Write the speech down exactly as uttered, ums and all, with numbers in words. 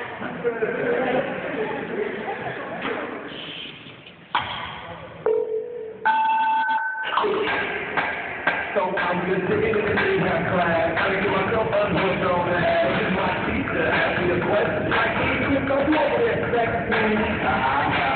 So I'm just sitting in the rehab class, trying to get myself unhooked on that. This is my teacher, ask me a question. I can't even go over there, sex me.